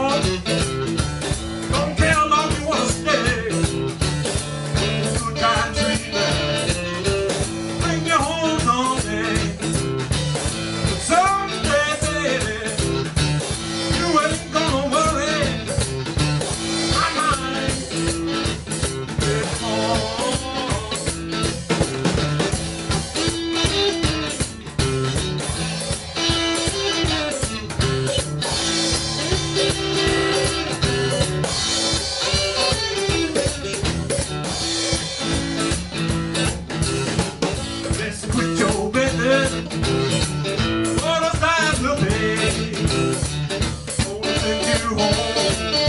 Don't care how long you wanna stay. Good time treatment. Bring your home someday. Someday, baby, you ain't gonna worry. My mind is home. Let's quit your business. What a time to be. Oh, send you home.